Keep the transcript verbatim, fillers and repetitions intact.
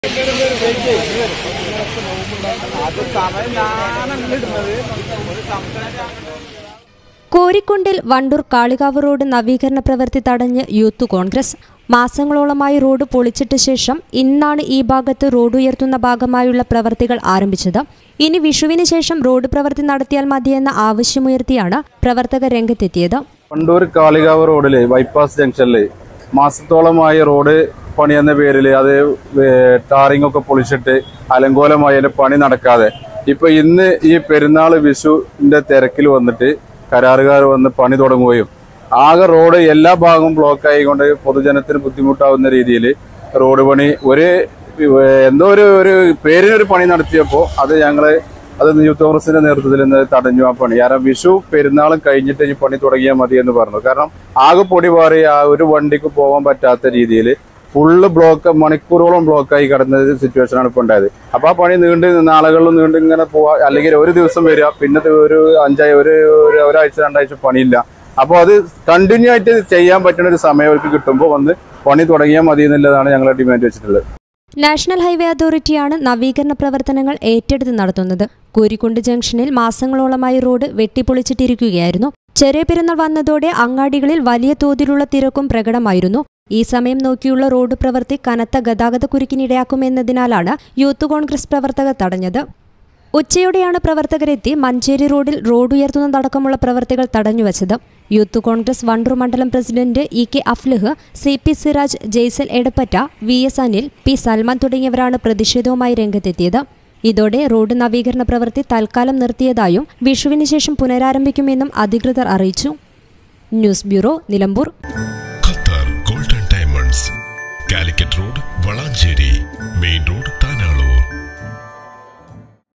കോരിക്കുണ്ടിൽ Wandoor Kalikavu road നവീകരണ പ്രവൃത്തി തടഞ്ഞ് യൂത്ത് കോൺഗ്രസ്. മാസങ്ങളോളമായി റോഡ് പൊളിച്ചിട്ട ശേഷം ഇന്നാണ് ഈ ഭാഗത്ത് റോഡ് ഉയർത്തുന്ന ഭാഗമായുള്ള പ്രവൃത്തികൾ ആരംഭിച്ചത്. ഇനി വിഷുവിന് ശേഷം റോഡ് പ്രവൃത്തി നടത്തിയാൽ മതിയെന്ന ആവശ്യമുയർത്തിയാണ് പ്രവർത്തകർ രംഗത്തെത്തിയത്. വണ്ടൂർ കാളികാവ് റോഡിലെ ബൈപ്പാസ് ജംഗ്ഷനിൽ മാസത്തോളമായി റോഡ് പണി എന്ന പേരിൽ അത് ടാറിംഗ് ഒക്കെ പൊളിച്ചിട്ട് അലങ്കോലമായി അതിന്റെ പണി നടക്കാതെ ഇപ്പൊ ഇന്ന് ഈ പെരുന്നാൾ വിഷുവിന്റെ തിരക്കിൽ വന്നിട്ട് കരാറുകാർ വന്ന് പണി തുടങ്ങുകയും ആകെ റോഡ് എല്ലാ ഭാഗവും ബ്ലോക്ക് ആയിക്കൊണ്ട് പൊതുജനത്തിന് ബുദ്ധിമുട്ടാവുന്ന രീതിയിൽ റോഡ് പണി ഒരു എന്തോ ഒരു ഒരു പേരിനൊരു പണി നടത്തിയപ്പോൾ അത് ഞങ്ങള് അത് യൂത്ത് കോൺഗ്രസിന്റെ നേതൃത്വത്തിൽ നിന്ന് തടഞ്ഞു ആ പണി. കാരണം വിഷു പെരുന്നാളും കഴിഞ്ഞിട്ട് ഈ പണി തുടങ്ങിയാൽ മതി എന്ന് പറഞ്ഞു. കാരണം ആകെ പൊടി പാറി ആ ഒരു വണ്ടിക്ക് പോകാൻ പറ്റാത്ത രീതിയിൽ ഫുള്ള് ബ്ലോക്ക് മണിക്കൂറോളം ബ്ലോക്കായി കിടന്ന സിറ്റുവേഷനാണ് ഇപ്പോൾ ഉണ്ടായത്. അപ്പൊ ആ പണി നീണ്ട് നാളുകളിലും നീണ്ട് ഇങ്ങനെ പോവാ, അല്ലെങ്കിൽ ഒരു ദിവസം വരിക, പിന്നെ ഒരു അഞ്ചായി ഒരു ഒരാഴ്ച രണ്ടാഴ്ച പണിയില്ല. അപ്പോൾ അത് കണ്ടിന്യൂ ആയിട്ട് ചെയ്യാൻ പറ്റുന്ന ഒരു സമയം അവർക്ക് കിട്ടുമ്പോൾ വന്ന് പണി തുടങ്ങിയാൽ മതി എന്നുള്ളതാണ് ഞങ്ങളെ ഡിമാൻഡ് വെച്ചിട്ടുള്ളത്. നാഷണൽ ഹൈവേ അതോറിറ്റിയാണ് നവീകരണ പ്രവർത്തനങ്ങൾ ഏറ്റെടുത്ത് നടത്തുന്നത്. കോരിക്കുണ്ട് ജംഗ്ഷനിൽ മാസങ്ങളോളമായി റോഡ് വെട്ടിപ്പൊളിച്ചിട്ടിരിക്കുകയായിരുന്നു. ചെറിയ പെരുന്നാൾ വന്നതോടെ അങ്ങാടികളിൽ വലിയ തോതിലുള്ള തിരക്കും പ്രകടമായിരുന്നു. ഈ സമയം നോക്കിയുള്ള റോഡ് പ്രവൃത്തി കനത്ത ഗതാഗത കുരുക്കിനിടയാക്കുമെന്നതിനാലാണ് യൂത്ത് കോൺഗ്രസ് പ്രവർത്തകർ തടഞ്ഞത്. ഉച്ചയോടെയാണ് പ്രവർത്തകരെത്തി മഞ്ചേരി റോഡിൽ റോഡ് ഉയർത്തുന്നതടക്കമുള്ള പ്രവർത്തികൾ തടഞ്ഞുവച്ചത്. യൂത്ത് കോൺഗ്രസ് വണ്ടൂർ മണ്ഡലം president E K Aflah, C P Siraj, Jaisal Edappatta, V S Anil, P Salman തുടങ്ങിയവരാണ് പ്രതിഷേധവുമായി രംഗത്തെത്തിയത്. ഇതോടെ റോഡ് നവീകരണ പ്രവൃത്തി തൽക്കാലം നിർത്തിയതായും വിഷുവിന് ശേഷം പുനരാരംഭിക്കുമെന്നും അധികൃതർ അറിയിച്ചു. News bureau, Nilambur. Qatar golden diamonds, Calicut road, Valanchery.